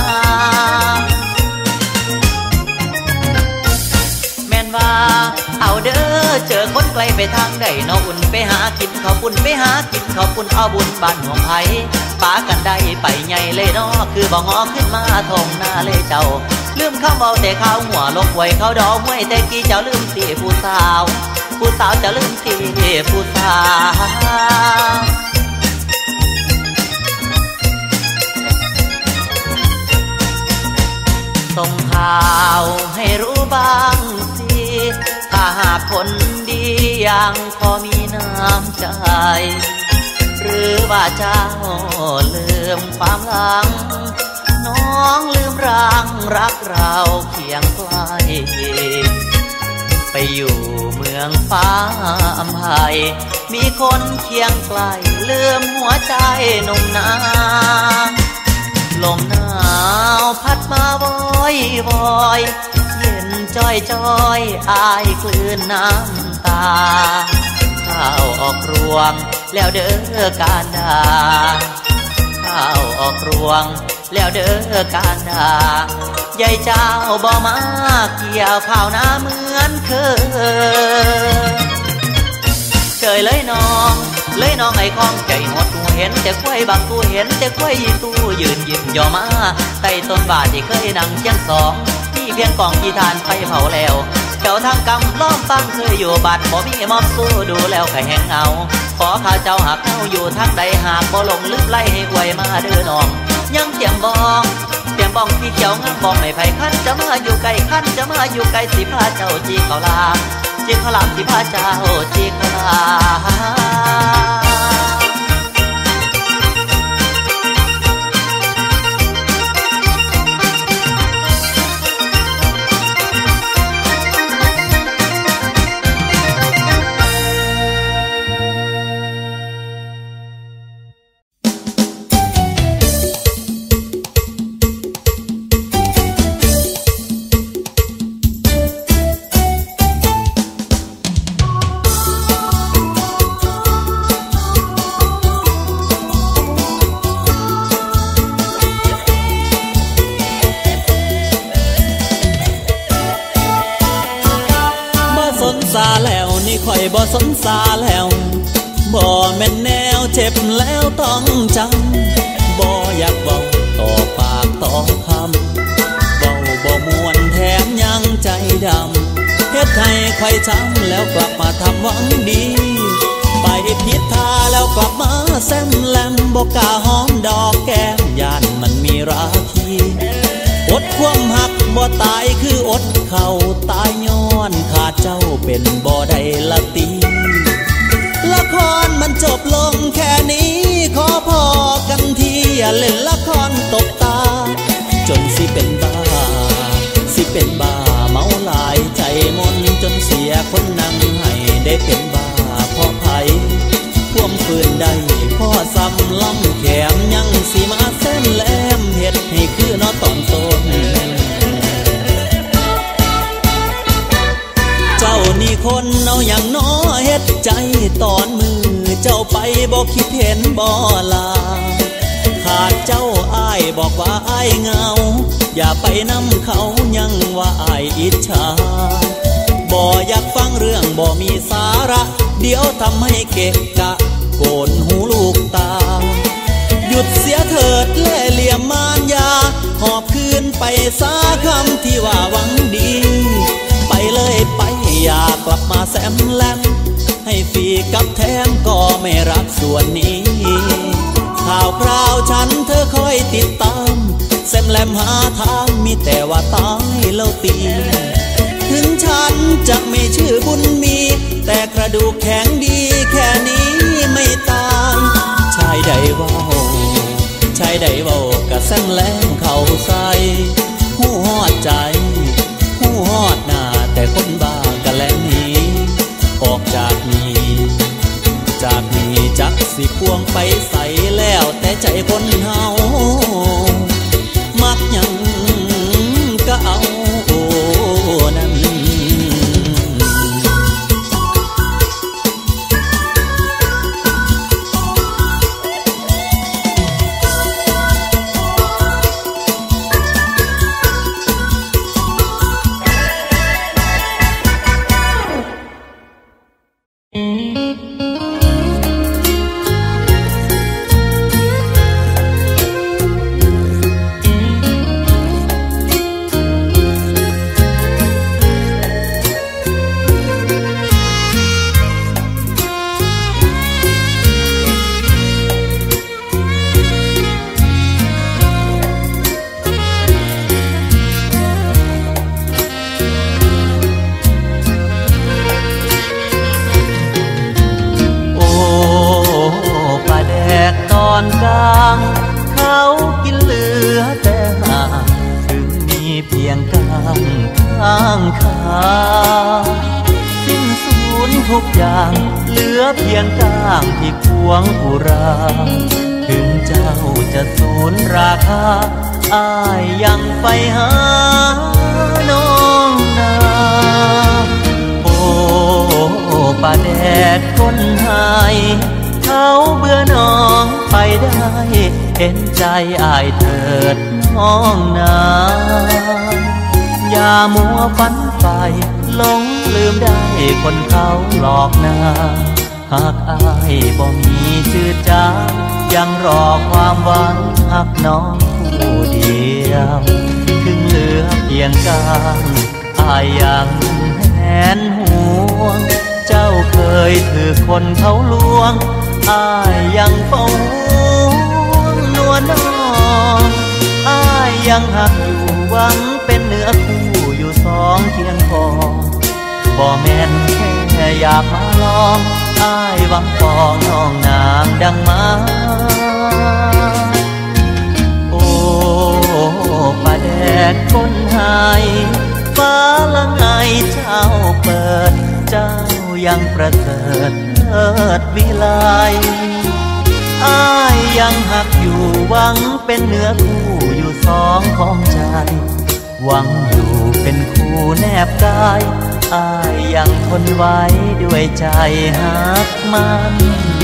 แม่นว่าเอาเด้อเจอคนไกลไปทางใดนออุ่นไปหากินข้าวปุ้นไปหากินข้าวปุ้นเอาบุญบ้านของไผปากันได้ไปใหญ่เลยเนาะคือบ่งอขึ้นมาทงหน้าเลยเจ้าลืมข้าวเบาแต่ข้าวหัวลกไว้ข้าวดอกห้วยแต่กี้เจ้าลืมตีผู้สาวผู้สาวจะลืมตีผู้สาวส่งข่าวให้รู้บ้างสิถ้าหากคนดียังพอมีน้ำใจหรือว่าเจ้าลืมความหลังน้องลืมรังรักเราเคียงไกลไปอยู่เมืองฟ้าอำไพมีคนเคียงไกลลืมหัวใจหนุ่มนางลมหนาวพัดมาโวยโวยเย็นจ้อยจ้อยอายกลืนน้ำตาข้าวออกรวงแล้วเด้อการดาข้าวออกรวงแล้วเด้อการดาใหญ่เจ้าบ่มาเกี่ยวข้าวนาเหมือนเคยเคยเลยน้องเลยน้องไอ้ของใจหดตัวเห็นแต่ควายบางตัวเห็นแต่ควายตู้ยืนยิ้มย่อมาใต้ต้นบาที่เคยนั่งเคียงสองที่เพียงกองที่ทานไฟเผาแล้วเจ้าทางกำล้อมฟังเคยอยู่บัดบ่มีมอบสู้ดูแล้วก็แห้งเอาขอข้าเจ้าหักเฮาอยู่ทางใดหากบ่ลงลึกไล่ให้อวยมาเด้อน้องยังเตรียมบองเตรียมบองที่เขียวงามบองไม่ไผคันจะมาอยู่ไกลคันจะมาอยู่ไกลสิพาเจ้าจีเขาลาจีเขาลาสิพาเจ้าจีเขาลาซาแล้วนี่ค่อยบ่สนซาแล้วบ่แม่นแนวเจ็บแล้วต้องจำบ่อยากเว้าต่อปากต่อคำเว้าบ่ม่วนแถมยังใจดำเฮ็ดให้ค่อยช้ำแล้วกลับมาทำหวังดีไปผิดท่าแล้วกลับมาแซมแลมบ่กล้าหอมดอกแก้มย่านมันมีราคีอดความหักบ่ตายคืออดเข่าตายย้อนขาดเจ้าเป็นบ่ได้ละตีละครมันจบลงแค่นี้ขอพอกันทีอย่าเล่นละครตบตาจนสิเป็นบ้าสิเป็นบ้าเมาหลายใจมนจนเสียคนนั่งให้ได้เป็นบ้าเพราะไผท่วมฟืนได้พ่อซ้ำล้ำแขมยังสิมาแซมแลมเฮ็ดให้คือนอตอนต้นเจ้านี่คนเอาอย่างน้อเฮ็ดใจตอนมือเจ้าไปบอกคิดเห็นบ่ลาขาดเจ้าอ้ายบอกว่าอ้ายเหงาอย่าไปนำเขายังว่าอ้ายอิจฉาบ่อยากฟังเรื่องบ่มีสาระเดี๋ยวทำให้เกะกะโกนหูลูกตาหยุดเสียเถิดเล่ห์เหลี่ยมมารยาหอบคืนไปสาคำที่ว่าหวังดีไปเลยไปอย่ากลับมาแซมแลมให้ฟรีกับแถมก็ไม่รักส่วนนี้ข่าวคราวฉันเธอคอยติดตามแซมแลมหาทางมีแต่ว่าตายแล้วตีถึงฉันจะไม่ชื่อบุญมีแต่กระดูกแข็งดีแค่นี้ไม่ตายชายใดว่าชายใดว่ากะแซมแลมเข้าใส่หูฮอดใจหูฮอดหน้าแต่คนบ้ากะแลมนี้ออกจากนี้จากนี้จักสิพวงไปใส่แล้วแต่ใจคนเฮามักยังก็เอานั้นเขากินเหลือแต่หางถึงมีเพียงกางข้างขาสิ้นสูญทุกอย่างเหลือเพียงกางที่ควงอุราถึงเจ้าจะสูญราคาอ้ายยังไปหาน้องนาโอ้ป่าแดดคนหายเขาเบื่อน้องไปได้เห็นใจอ้ายเถิดน้องนาอย่าอย่ามัวฝันใฝ่หลงลืมได้คนเขาหลอกหน้าหากอายบ่มีชื่อจางยังรอความหวังหักน้องผู้เดียวถึงเหลือเพียงกางอายยังแหนห่วงเจ้าเคยถือคนเขาลวงอายยังเฝ้าห่วงนวลน้องอายยังหักอยู่หวังเป็นเนื้อคู่อยู่สองเคียงคอบ่แม่นแค่อยากมาลองอายหวังปองน้องนางดังมาโอ้ป่าแดดคนหายฟ้าละไงเจ้าเปิดเจ้ายังประเสริฐเลิศวิไลอายยังหักอยู่หวังเป็นเนื้อคู่อยู่สองของใจหวังอยู่เป็นคู่แนบกายอายยังทนไว้ด้วยใจหักมัน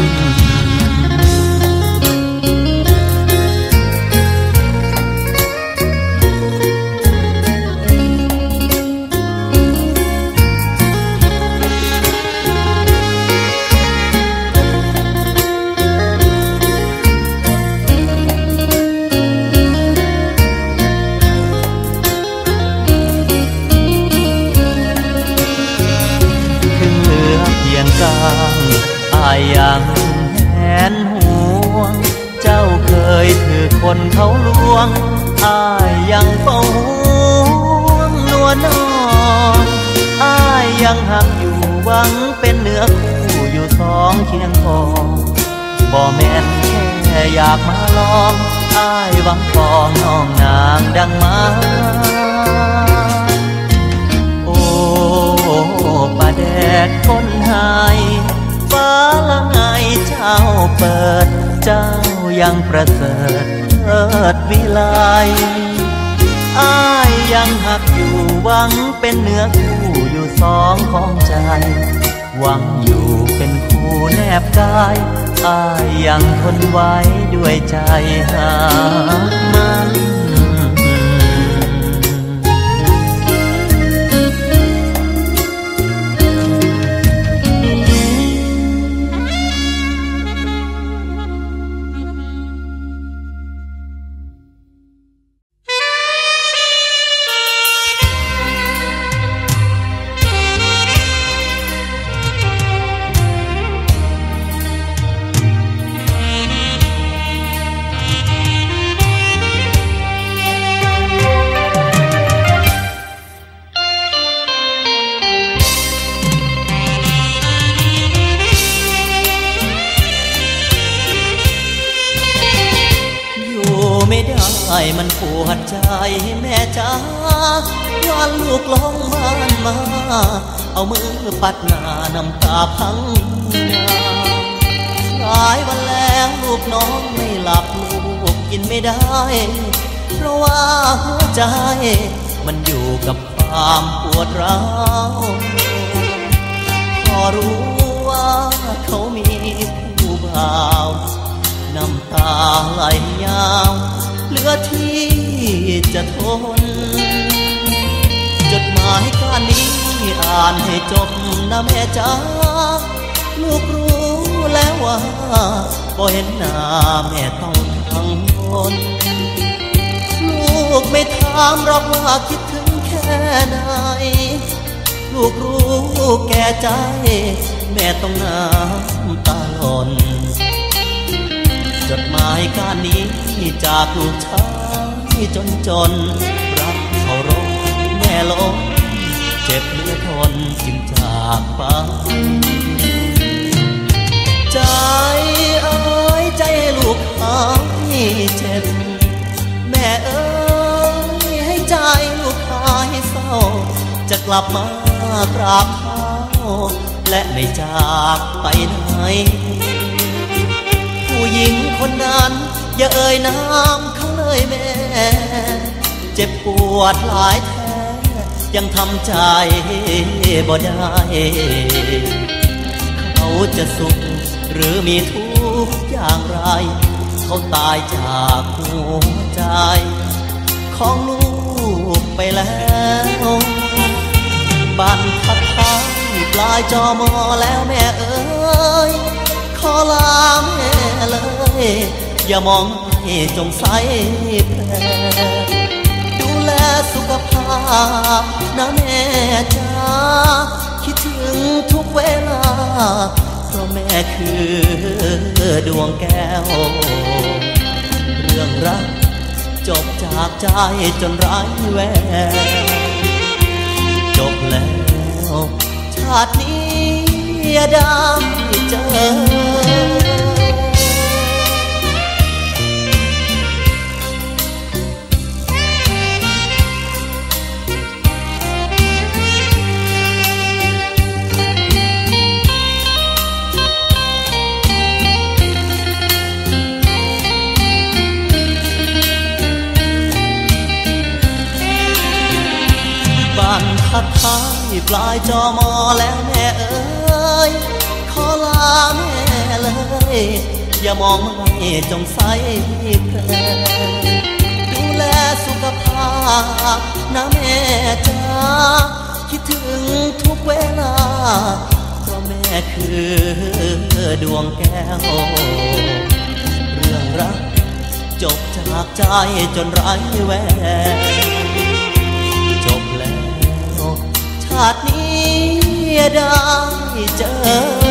กางอายยังแหนห่วงเจ้าเคยถือคนเขาลวงอายยังเฝ้าห่วงนวลน้องอายยังหักอยู่หวังเป็นเนื้อคู่อยู่สองเคียงคอบ่แม่นแค่อยากมาลองอายหวังปองน้องนางดังมาป่าแดดคนหายฟ้าละไงเจ้าเปิดเจ้ายังประเสริฐเลิศวิไลอายยังหักอยู่หวังเป็นเนื้อคู่อยู่สองของใจหวังอยู่เป็นคู่แนบกายอายยังทนไว้ด้วยใจหักมันมันปวดใจแม่จ้าวันลูกร้องบ้านมาเอามือปัดหน้าน้ำตาพังหลายวันแล้วลูกน้องไม่หลับลูกกินไม่ได้เพราะว่าหัวใจมันอยู่กับความปวดร้าวพอรู้ว่าเขามีผู้บ่าวน้ำตาไหลยาวเหลือที่จะทนจดหมายการนี้อ่านให้จบนะแม่จ้าลูกรู้แล้วว่าบ่เห็นหน้าแม่ต้องกังวลลูกไม่ถามหรอกว่าคิดถึงแค่ไหนลูกรู้แก่ใจแม่ต้องน้ำตาหล่นจดหมายการนี้จากลูกชายจนจนรักเคารพแม่ล้มเจ็บเหลือทนจึงจากไปใจเอ้ยใจลูกหายเจ็บแม่เอ้ยให้ใจลูกหายเศร้าจะกลับมากราบเท้าและไม่จากไปไหนผู้หญิงคนนั้นอย่าเอ่ยน้ำเขาเลยแม่เจ็บปวดหลายแท้ยังทำใจบ่ได้เขาจะสุขหรือมีทุกข์อย่างไรเขาตายจากหัวใจของลูปไปแล้วบ้านพักท้ายปลายจอมอแล้วแม่เอ๋ยขอลาแม่เลยอย่ามองให้จงใส่แผลดูแลสุขภาพนะแม่จ๋าคิดถึงทุกเวลาเพราะแม่คือดวงแก้วเรื่องรักจบจากใจจนไร้แววจบแล้วชาตินี้อย่าได้เจอบ้านพักท้ายปลายจอมอแล้วแม่เอ๋ยขอลาแม่เลยอย่ามองไม่จงใส่แผลดูแลสุขภาพนะแม่จ๋าคิดถึงทุกเวลาเพราะแม่คือดวงแก้วเรื่องรักจบจากใจจนไร้แววจบแล้วชาตินี้ได้เจอ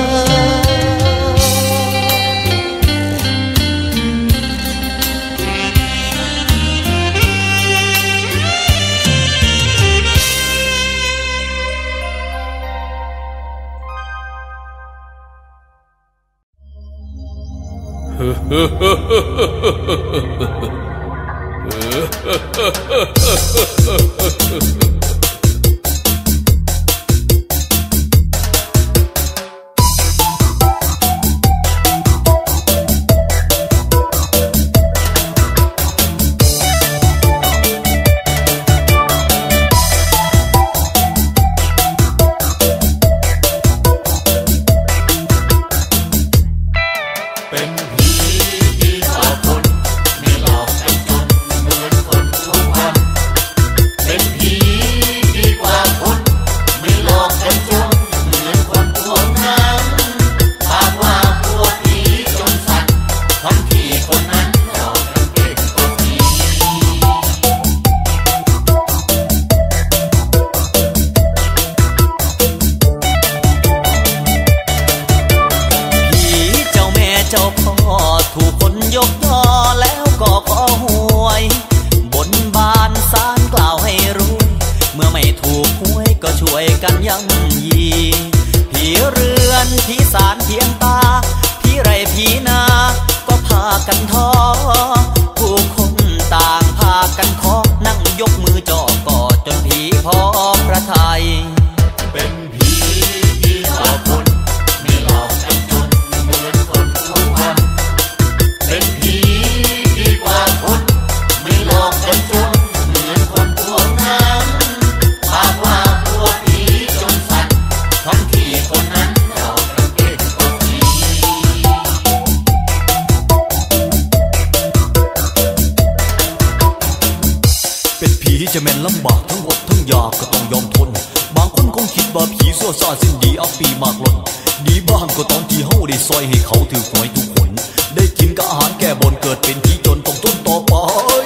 จะแม่นลำบากทั้งอดทั้งยากก็ต้องยอมทนบางคนคงคิดว่าผีซั่วซ่าสิ้นดีอับปีมากล้นดีบ้างก็ตอนที่เฮาได้ซอยให้เขาถือหวยทุกคนได้กินกับอาหารแก้บนเกิดเป็นผีจนต้องทนต่อไป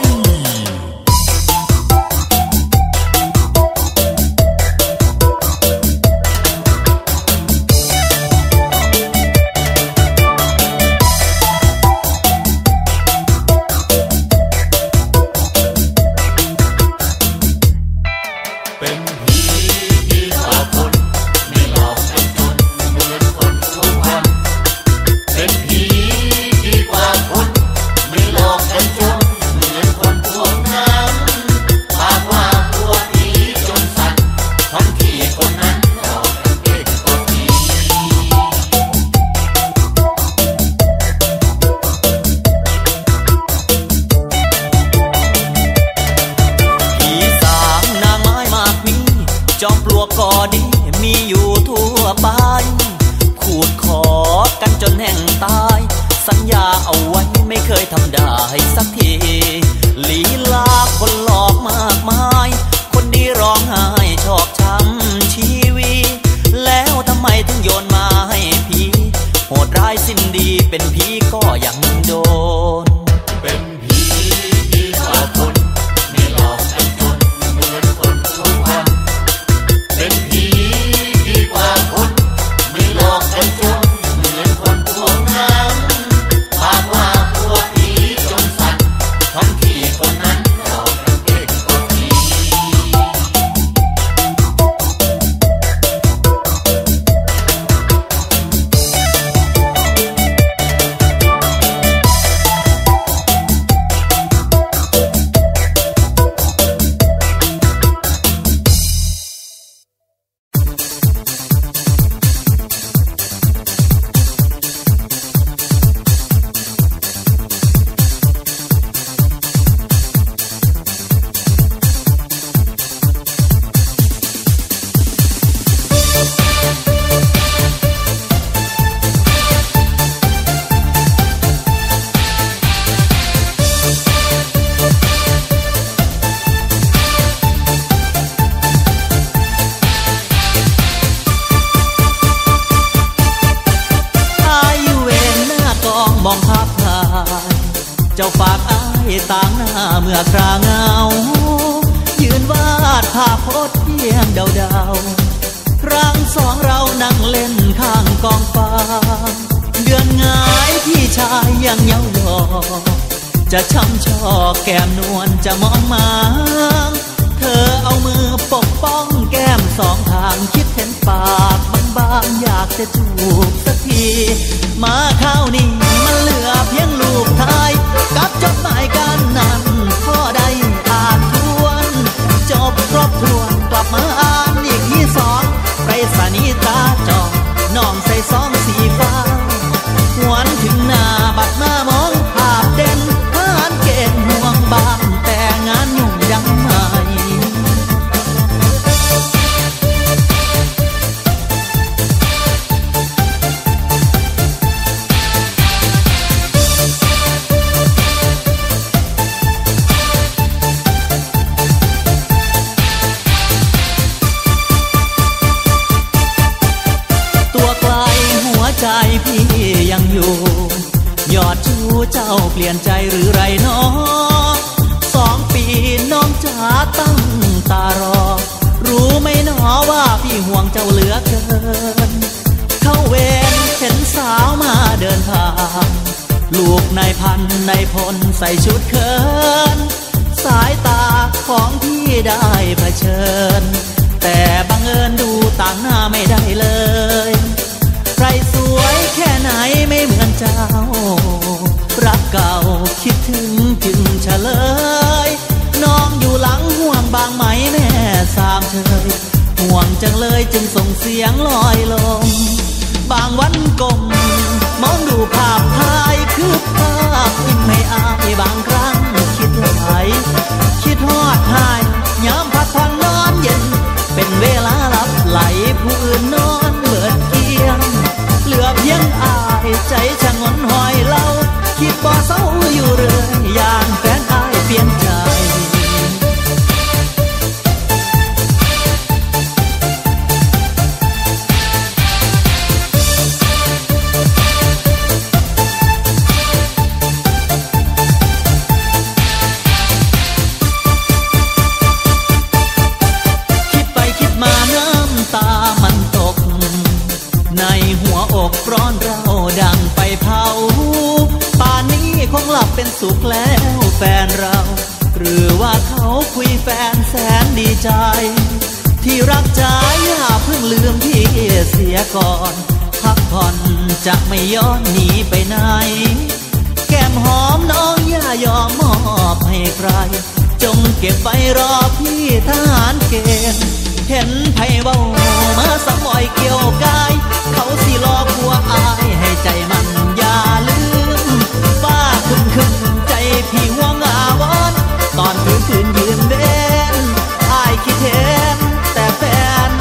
จอมปลวกก็ดีมีอยู่ทั่วไปขูดขอกันจนแห้งตายสสัญญาเอาไว้ไม่เคยทำได้สักทีลีลาคนหลอกมากมายคนดีร้องไห้ชอกช้ำชีวีแล้วทำไมถึงโยนมาให้พี่โหดร้ายสิ้นดีเป็นผีก็ยังโดนเป็นผีดีกว่าคนไม่หลอกกันจนเหมือนคนทุกวันเป็นผีดีกว่าคนไม่หลอกกันจนเหมือนคนพวกนั้นปากว่าพวกผีจงสั่นท้องที่คนนั้นหลอกกันเก่งกว่าผีมองภาพถ่ายเจ้าฝากอ้ายต่างหน้าเมื่อคราเงายืนวาดภาพโพสเพียงเดาๆครั้งสองเรานั่งเล่นข้างกองฟางเดือนงายพี่ชายยังเย้ายอจะช้ำชอกแก้มนวลจะมองมาเธอเอามือปกป้องแก้มสองทางคิดเห็นปากบางๆอยากจะจูบสักทีมาข้าวนี้มันเหลือเพียงลูกท้ายกับจดหมายกันนั้นพอได้อ่านทวนจบครบถ้วนกลับมาอ่านอีกที่สองไปสนีตาจอน้องใส่ซองสีฟ้าหวนถึงหน้าบัดมามองภาพเด่นทหารเกณฑ์ห่วงบ้านแต่งานยุ่งยังไม่ใจพี่ยังอยู่ยอดชูเจ้าเปลี่ยนใจหรือไรน้องสองปีน้องจ๋าตั้งตารอรู้ไหมน้อว่าพี่ห่วงเจ้าเหลือเกินเข้าเวรเห็นสาวมาเดินผ่านลูกนายพันนายพลใส่ชุดเขินสายตาของพี่ได้เผชิญแต่บังเอิญดูต่างหน้าไม่ได้เลยใครสวยแค่ไหนไม่เหมือนเจ้ารักเก่าคิดถึงจึงเฉลยน้องอยู่หลังห่วงบางไหมแม่สามเชยห่วงจังเลยจึงส่งเสียงลอยลมบางวันกลมมองดูภาพถ่ายคือภาพยิ้มให้อายบางครั้งคิดไหลคิดฮอดหายยามพักผ่อนนอนเย็นเป็นเวลาหลับไหลผู้อื่นนอนเบิดเกียงเหลือเพียงอายใจชะงนหอยเล่าคิดบ่เศร้าอยู่เรื่อยอย่างแฟนอายเปลี่ยนใจคิดไปคิดมาน้ำตามันตกในหัวอกร้อนเราดังไปเผาป่านนี้คงหลับเป็นสุขแล้วแฟนเราหรือว่าเขาคุยแฟนแสนดีใจที่รักจ๋าอย่าเพิ่งลืมที่เสียก่อนพักผ่อนจะไม่ย้อนหนีไปไหนแก้มหอมน้องอย่ายอมมอบให้ใครจงเก็บไว้รอพี่ทหารเกณฑ์เห็นไผเว้ามาสมอยเกี่ยวกายเขาสิรอผัวอายให้ใจมันอย่าลืมฟ้าขึ้นขึ้นใจพี่ห่วงอาวรตอนคืนคืนยืนเด่นอายคิดเห็นแต่แฟน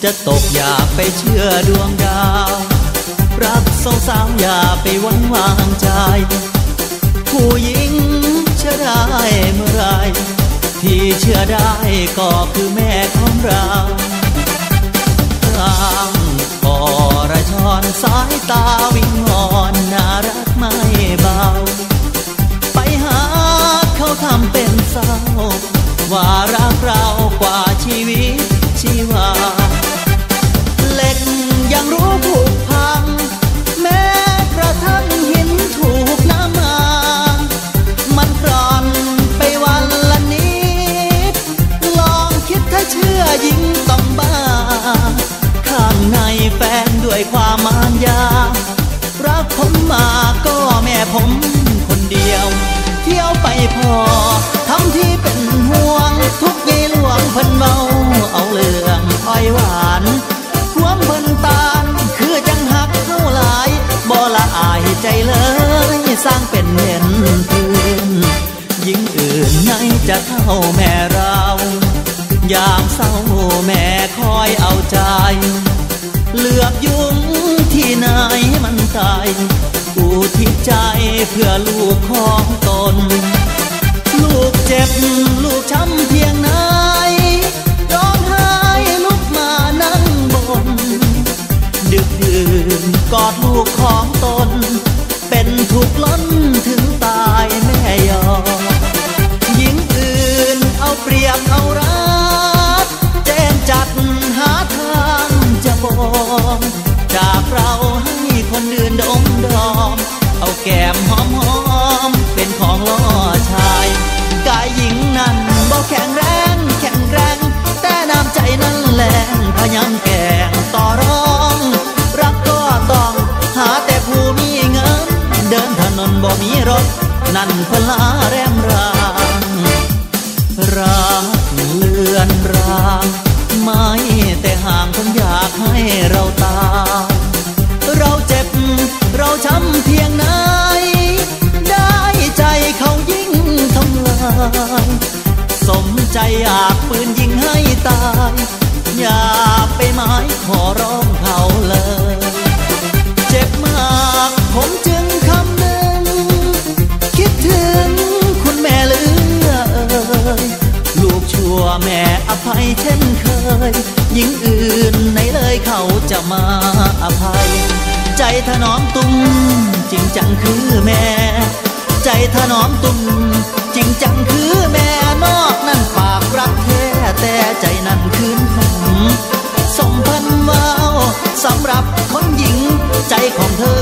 จะตกอย่าไปเชื่อดวงดาวรักสาวๆอย่าไปหวังวางใจผู้หญิงเชื่อได้เมื่อไรที่เชื่อได้ก็คือแม่ของเราร่างอรชรสายตาวิงวอนน่ารักไม่เบาไปหาเขาทำเป็นเศร้าว่ารักเรากว่าชีวิตชีวาเหล็กยังรู้ผูกพังแม้กระทั่งหินถูกน้ำมามันกร่อนไปวันละนิดลองคิดถ้าเชื่อยิ่งต้องบ้าข้างในแฟนด้วยความมารยารักผมมาก็แม่ผมคนเดียวเที่ยวไปพอทำที่เป็นห่วงทุกยีหลวงเพิ่นเมาเอาเรื่องอ้อยหวานความเพิ่นตานคือจังหักเท่าหลายบ่ละอายใจเลยสร้างเป็นเห็นพื้นยิ่งอื่นไหนจะเท่าแม่เรายามเศร้าแม่คอยเอาใจเลือกยุงที่ไหนมันตายอุทิศใจเพื่อลูกของตนลูกเจ็บลูกช้ำเพียงไหนร้องไห้ลุกมานั่งบนดึกดื่นกอดลูกของตนเป็นทุกข์ล้นถึงตายแม่ยอมหญิงอื่นเอาเปรียบเอารักแจ้งจัดหาทางจะบอกจากเราให้คนอื่นดมดอมเอาแก้มหอมหอมเป็นของล่อชายกายหญิงนั้นบ่แข็งแรงแข็งแรงแต่น้ำใจนั้นแรงพยังแก่งต่อรองรักก็ต้องหาแต่ผู้มีเงินเดินถนนบ่มีรถนั่นพลาแรมรางรักเลือนรางไม่แต่ห่างคนอยากให้เราตายเราเจ็บเราช้ำเพียงไหนได้ใจเขายิ่งทำลายสมใจอยากปืนยิงให้ตายอย่าไปหมายขอร้องเขาเลยเจ็บมากผมจึงคำหนึ่งคิดถึงคุณแม่เหลือเอ่ยลูกชั่วแม่อภัยเช่นเคยหญิงอื่นไหนเลยเขาจะมาอภัยใจถนอมตุ้มจริงจังคือแม่ใจถนอมตุ้มจริงจังคือแม่นอกนั่นปากรักแท้แต่ใจนั่นคืนคำสมพันว้าวสำหรับคนหญิงใจของเธอ